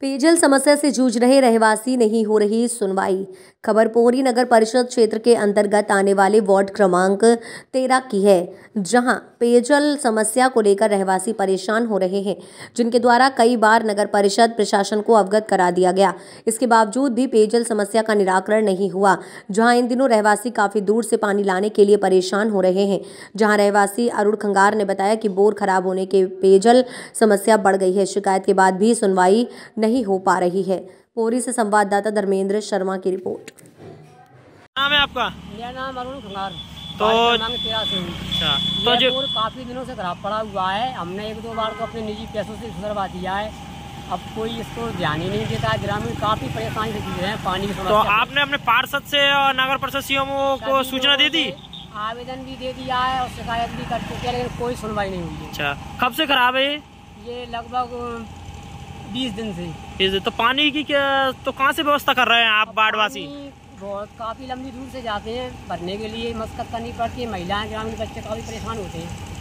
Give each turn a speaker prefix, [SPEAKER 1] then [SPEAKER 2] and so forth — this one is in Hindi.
[SPEAKER 1] पेयजल समस्या से जूझ रहे रहवासी, नहीं हो रही सुनवाई। खबर पोहरी नगर परिषद क्षेत्र के अंतर्गत आने वाले वार्ड क्रमांक 13 की है, जहां पेयजल समस्या को लेकर रहवासी परेशान हो रहे हैं, जिनके द्वारा कई बार नगर परिषद प्रशासन को अवगत करा दिया गया। इसके बावजूद भी पेयजल समस्या का निराकरण नहीं हुआ। जहां इन दिनों रहवासी काफी दूर से पानी लाने के लिए परेशान हो रहे हैं। जहां रहवासी अरुण खंगार ने बताया कि बोर खराब होने के पेयजल समस्या बढ़ गई है। शिकायत के बाद भी सुनवाई नहीं हो पा रही है। पोहरी से संवाददाता धर्मेंद्र शर्मा की रिपोर्ट।
[SPEAKER 2] नाम है आपका?
[SPEAKER 3] मेरा नाम अरुण खंगार।
[SPEAKER 2] तो
[SPEAKER 3] अच्छा, तो जो काफी दिनों से खराब पड़ा हुआ है, हमने एक दो बार तो अपने निजी पैसों से सुधरवा दिया है। अब कोई इसको ध्यान ही नहीं देता है। ग्रामीण काफी परेशानी से जूझ रहे हैं पानी की समस्या।
[SPEAKER 2] तो आपने अपने पार्षद से और नगर परिषद सीएमओ को सूचना दे दी?
[SPEAKER 3] आवेदन भी दे दिया है और शिकायत भी कर चुके हैं, लेकिन कोई सुनवाई नहीं हुई।
[SPEAKER 2] अच्छा, कब से खराब है
[SPEAKER 3] ये? लगभग 20 दिन से।
[SPEAKER 2] तो पानी की क्या, तो कहाँ से व्यवस्था कर रहे हैं आप बाढ़वासी?
[SPEAKER 3] बहुत काफी लंबी दूर से जाते हैं भरने के लिए, मशक्कत करनी पड़ती है। महिलाएं, ग्रामीण बच्चे काफी परेशान होते हैं।